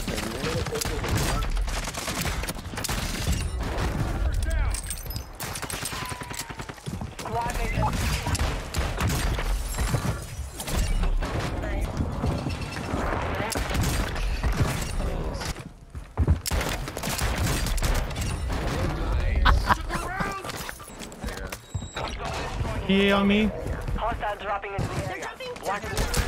He on me. Hostile dropping into the area. Watch